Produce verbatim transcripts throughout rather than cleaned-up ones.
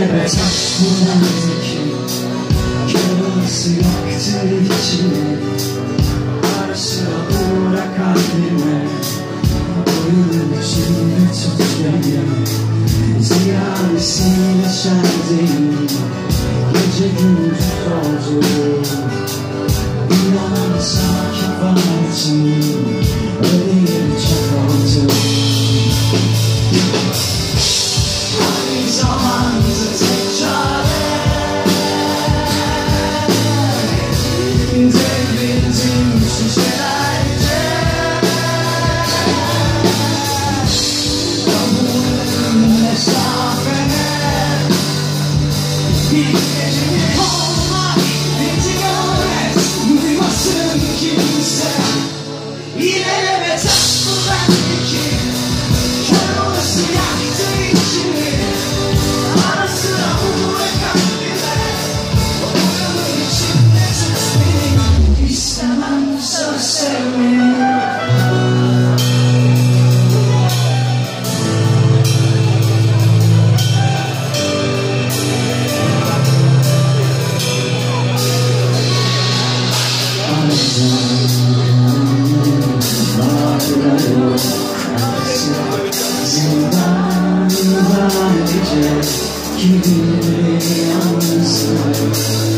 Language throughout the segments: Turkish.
Yine de taş buradaki kırmızı yaktı içimi. Ara sıra uğra kalbime, oyunun içinde tut beni. Ziyadesiyle şendim, gece gündüz oldu. İnanın sana kefaretim, öleğim çok oldu. Aynı zamanda tek çare, devrildim şişelerde. Kabulüm mesafene, bir gecelik olmak, bir ziyaret duymasın kimse. İleleme taş bu bendeki, kör olası yaktı içimi. Ara sıra uğra kalbime, oyunun içinde tut beni. İstemem söz sevmeyi. Zindan, zindan gece, kimi yalnızım.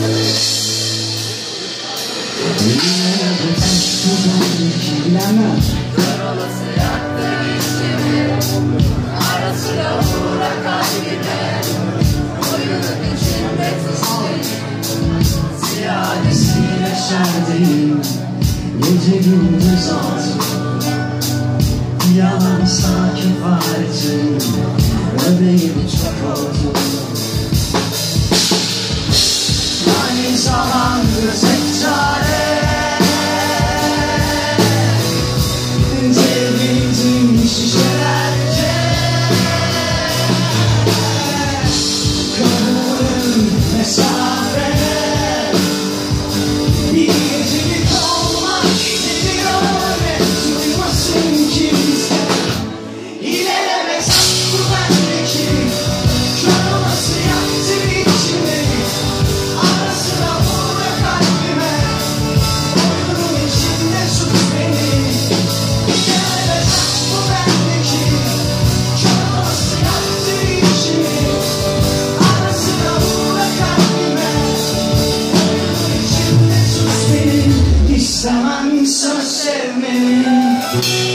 Yine de taş dudağındaki bilemem. Kör olası yaktı içimi. Ara sıra uğra kalbime, oyunun içinde tut beni. Ziyadesiyle şendim, gece gündüz oldu. Yalan sana kefaretim, öbeğim çok oldu. Aynı zamanda tek çare, devrildim şişelerce. Kabulüm mesafene, bir gecelik olmak, bir ziyaret duymasın kimse. İleleme taş bu bendeki, kör olası yaktı içimi. Ara sıra uğra kalbime, oyunun içinde tut beni. İleleme taş bu bendeki, kör olası yaktı içimi. Ara sıra uğra kalbime, oyunun içinde tut beni. İstemem söz sevmeni.